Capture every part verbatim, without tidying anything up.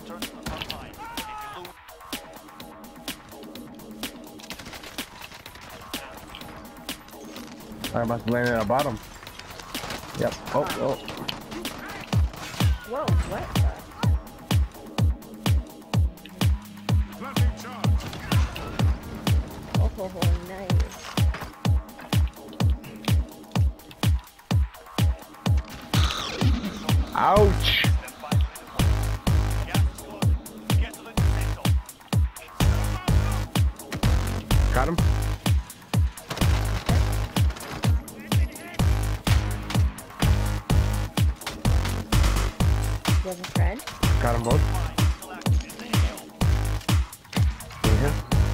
return to the front line. If you lose... I must have landed at the bottom. Yep. Oh, oh. Whoa, what? Oh, oh, oh, nice. Ouch! Got him. You have a friend? Got them both. Mm-hmm.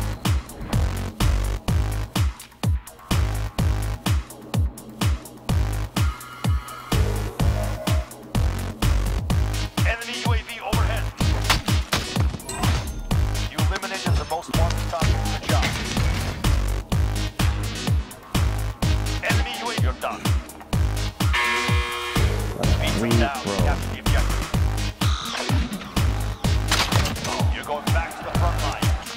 Enemy U A V overhead. You eliminated the most wanted target in the job. Enemy U A V, you're done. Beat them down. Capture the objective. You're going back to the front line.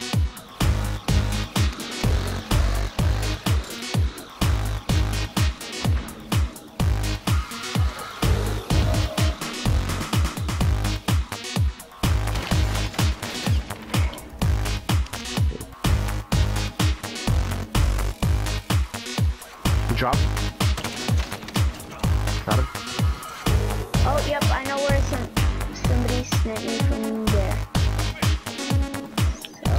Drop. Got him. Oh, yep, I know where some somebody sniped me from there. So,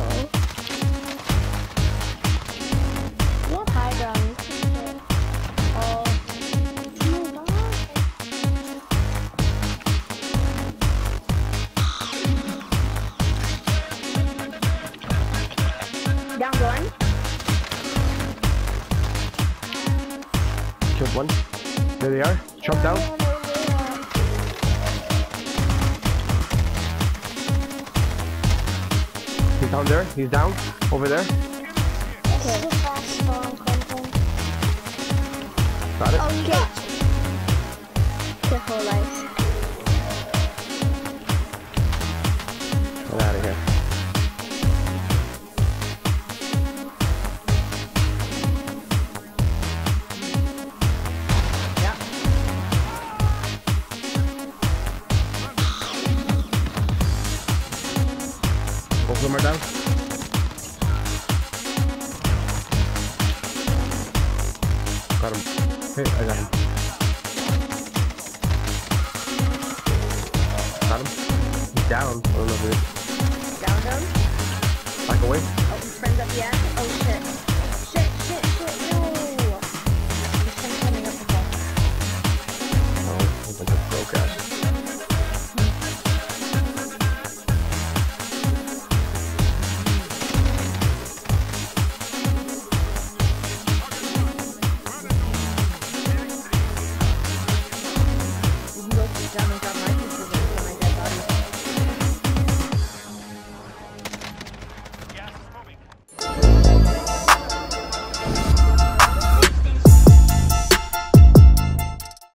you have high ground. Oh, down one. Killed one. There they are. Jump down. He's down there. He's down. Over there. Okay. Got it. Okay. Careful, life. Get out of here. Yeah. Both of them are down. Got him. Hey, I got him. Got him. He's down. I don't know if it is. Down, down. Back away. Oh, friends up, yeah. Oh, shit.